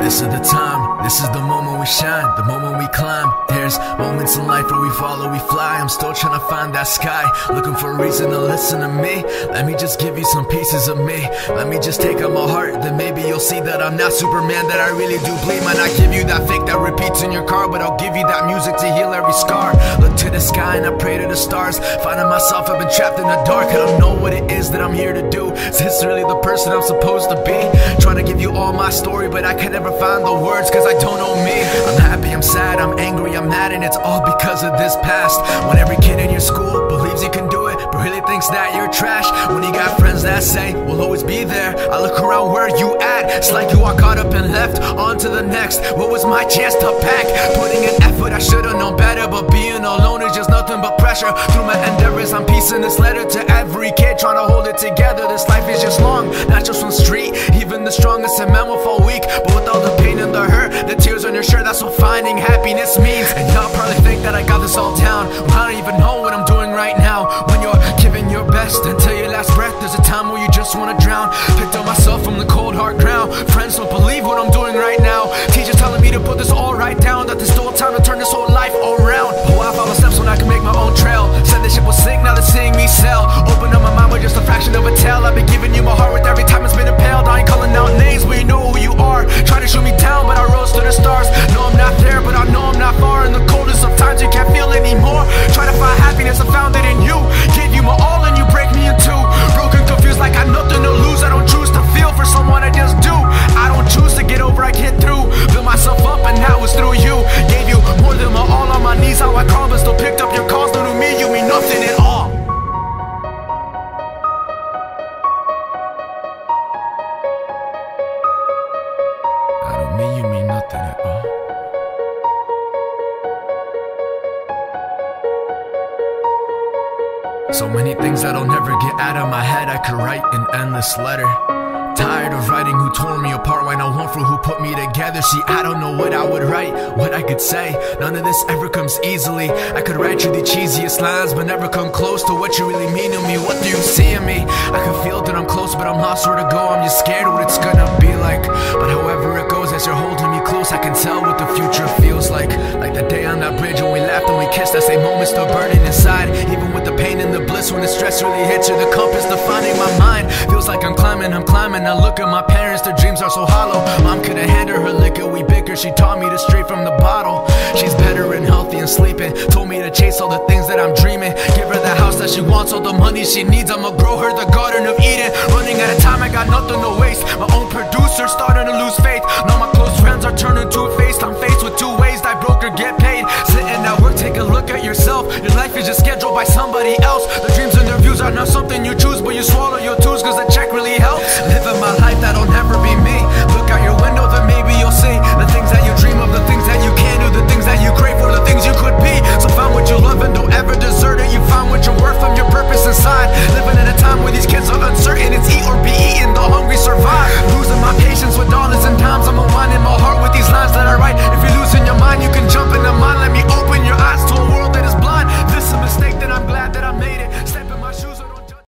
This is the time, this is the moment we shine, the moment we climb. There's moments in life where we fall or we fly. I'm still trying to find that sky, looking for a reason to listen to me. Let me just give you some pieces of me. Let me just take out my heart, then maybe you'll see that I'm not Superman, that I really do bleed. Might not give you that fake that repeats in your car, but I'll give you that music to heal every scar. Look to the sky and I pray to the stars, finding myself, I've been trapped in the dark. I don't know what it is that I'm here to do. Is this really the person I'm supposed to be? Trying to give you all my story, but I can never find the words, cause I don't know me. I'm happy, I'm sad, I'm angry, I'm mad, and it's all because of this past. When every kid in your school believes you can do it, but really thinks that you're trash. When you got friends that say, we'll always be there, I look around where you at, it's like you are caught up and left, on to the next. What was my chance to pack? Putting in effort, I should've known better, but being alone is just nothing but pressure. Through my endeavors, I'm piecing this letter to every kid, trying to hold it together. This life is just long, not just one street. Even the strongest of men will fall weak, but with all the pain and the hurt, the tears on your shirt, that's what finding happiness means. And y'all probably think that I got this all down, well, I don't even know what I'm doing right now. When you're giving your best until your last breath, there's a time where you just wanna drown. Picked up myself from the cold hard ground. Friends don't believe what I'm doing right now. Teachers telling me to put this all right down, that there's still time to turn this whole life around. Oh, I follow steps when I can make my own trail. Said this ship will sink, now they're seeing me sail. Open up my mind with just a fraction of a tale. I've been giving you my heart with every time it's been impaled. I ain't calling out names, but you know who you are. Try to shoot me down, but I rose to the stars. No, I'm not there, but I know I'm not far. In the coldest of times, you can't feel anymore. Try to find happiness, I found it in you. Gave you my all and you break me in two. Broken, confused, like I nothing to lose. I don't choose to feel for someone, I just do. I don't choose to get over, I get through. Build myself up and now it's through you. Gave you more than my all on my knees. How I crawled but still picked up your calls. No, to me, you mean nothing at all. To me, you mean nothing at all. So many things that'll never get out of my head. I could write an endless letter. Tired of writing who tore me apart, why not one for who put me together? See, I don't know what I would write, what I could say. None of this ever comes easily. I could write you the cheesiest lines, but never come close to what you really mean to me. What do you see in me? I can feel that I'm close, but I'm lost where to go. I'm just scared what it's gonna be like. But however it goes, as you're holding me close, I can tell what the future feels like. Like the day on that bridge when we laughed and we kissed. That same moment still burning inside. Even with the pain and the bliss, when the stress really hits you, the compass defining my mind. Feels like I'm climbing. I look at my parents, their dreams are so hollow. Mom couldn't handle her liquor, we bicker. She taught me to stray from the bottle. She's better and healthy and sleeping. Told me to chase all the things that I'm dreaming. Give her the house that she wants, all the money she needs. I'ma grow her the Garden of Eden. Running out of time, I got nothing to waste. My own producer starting to lose faith. Now my close friends are turning two-faced. I'm faced with two ways, die broke or get paid. Sitting at work, take a look at yourself. Your life is just scheduled by somebody else. The dreams and their views are not something you choose, but you swallow your twos cause the check really helps. Living my life, that'll never be me. Look out your window, then maybe you'll see the things that you dream of, the things that you can do, the things that you crave for, the things you could be. So find what you love and don't ever desert it. You find what you're worth from your purpose inside. Living in a time where these kids are